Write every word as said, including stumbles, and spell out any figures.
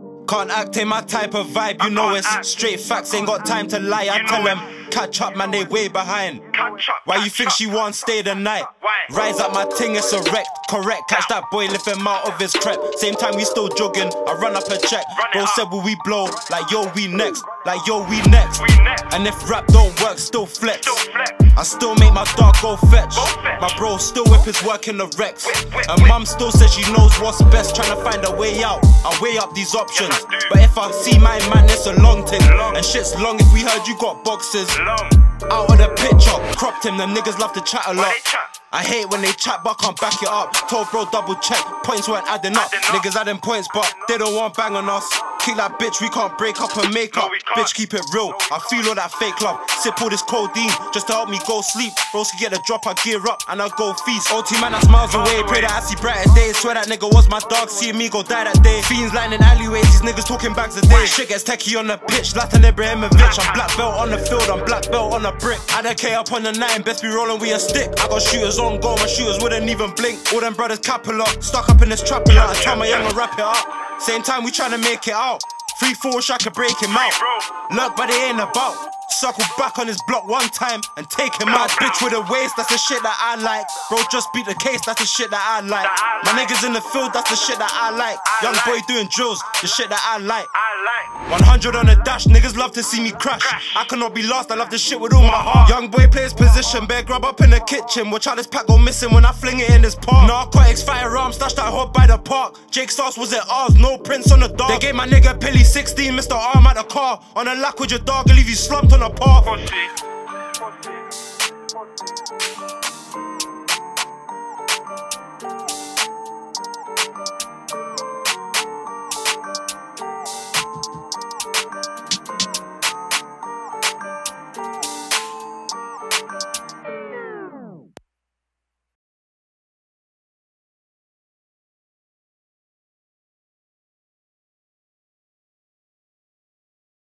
Can't act in my type of vibe, you know it's straight facts, ain't got time to lie. I tell them, catch up man, they way behind. Why you think she won't stay the night? Rise up my ting, it's a wreck. Correct, catch that boy, lift him out of his crep. Same time we still jogging, I run up a check. Bro said will we blow, like yo we next. Like yo we next. And if rap don't work, still flex. I still make my dog go fetch. My bro still whip his work in the Rex. And mum still says she knows what's best, trying to find a way out. I weigh up these options, but if I see my man, it's a long thing. And shit's long if we heard you got boxes. Out of the picture, cropped him, the niggas love to chat a lot. I hate when they chat but can't back it up. Told bro double check, points weren't adding up. Niggas adding points but they don't want bang on us. Kick that bitch, we can't break up and make up. Bitch keep it real, I feel all that fake love. Sip all this codeine just to help me go sleep. Bros can get a drop, I gear up and I go feast. O T man that's miles away, pray that I see brighter days. Swear that nigga was my dog, seeing me go die that day. Fiends lying in alleyways, these niggas talking bags a day. Shit gets techie on the pitch, Zlatan Ibrahimovic. I'm black belt on the field, I'm black belt on the brick. Add a K up on the nine, best be rolling with a stick. I got shooters on goal, my shooters wouldn't even blink. All them brothers cap a lot, stuck up in this trap a lot. I tell my young to wrap it up. Same time we tryna make it out. Three, four, I could break him out. Look, but it ain't about. Circle back on his block one time and take him out. Bitch with a waist, that's the shit that I like. Bro, just beat the case, that's the shit that I like. My niggas in the field, that's the shit that I like. Young boy doing drills, the shit that I like. one hundred on the dash, niggas love to see me crash. I cannot be lost, I love this shit with all my heart. Young boy plays position, bear grub up in the kitchen. Watch how this pack go missing when I fling it in his park. Narcotics, firearms, stashed that hot by the park. Jake Sauce was it ours, no prints on the dog. They gave my nigga Pilly sixteen, Mister Arm at the car. On a lack with your dog, I'll leave you slumped on a path.